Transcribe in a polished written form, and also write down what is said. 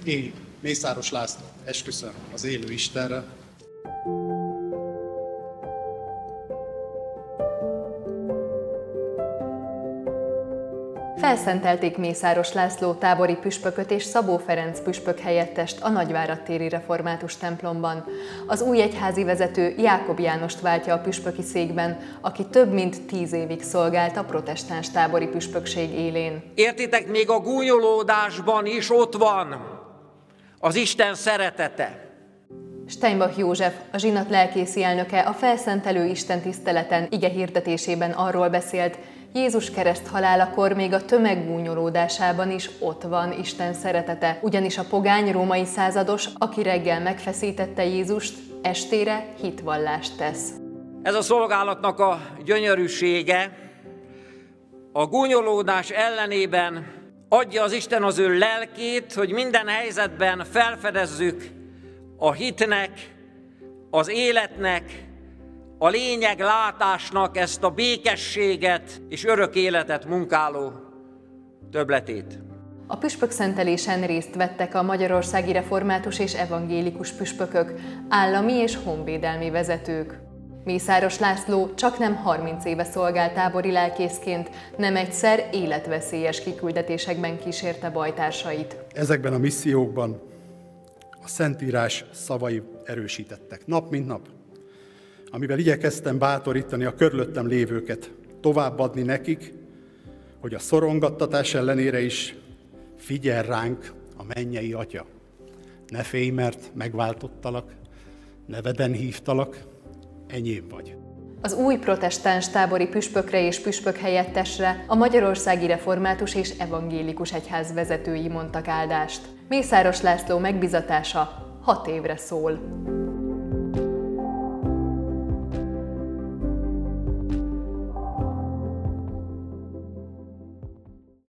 Én, Mészáros László, esküszöm az élő Istenre, Felszentelték Mészáros László tábori püspököt és Szabó Ferenc püspök helyettest a Nagyvárad téri református templomban. Az új egyházi vezető Jákob Jánost váltja a püspöki székben, aki több mint 10 évig szolgált a protestáns tábori püspökség élén. Értitek, még a gúnyolódásban is ott van az Isten szeretete. Steinbach József, a zsinat lelkészi elnöke a felszentelő istentiszteleten ige hirdetésében arról beszélt, Jézus kereszthalálakor még a tömeg gúnyolódásában is ott van Isten szeretete, ugyanis a pogány római százados, aki reggel megfeszítette Jézust, estére hitvallást tesz. Ez a szolgálatnak a gyönyörűsége. A gúnyolódás ellenében adja az Isten az ő lelkét, hogy minden helyzetben felfedezzük a hitnek, az életnek, a lényeglátásnak ezt a békességet és örök életet munkáló többletét. A püspökszentelésen részt vettek a magyarországi református és evangélikus püspökök, állami és honvédelmi vezetők. Mészáros László csaknem 30 éve szolgált tábori lelkészként, nem egyszer életveszélyes kiküldetésekben kísérte bajtársait. Ezekben a missziókban a Szentírás szavai erősítettek, nap mint nap, amivel igyekeztem bátorítani a körülöttem lévőket, továbbadni nekik, hogy a szorongattatás ellenére is figyel ránk a mennyei Atya. Ne félj, mert megváltottalak, neveden hívtalak, enyém vagy. Az új protestáns tábori püspökre és püspök helyettesre a magyarországi református és evangélikus egyház vezetői mondtak áldást. Mészáros László megbizatása 6 évre szól.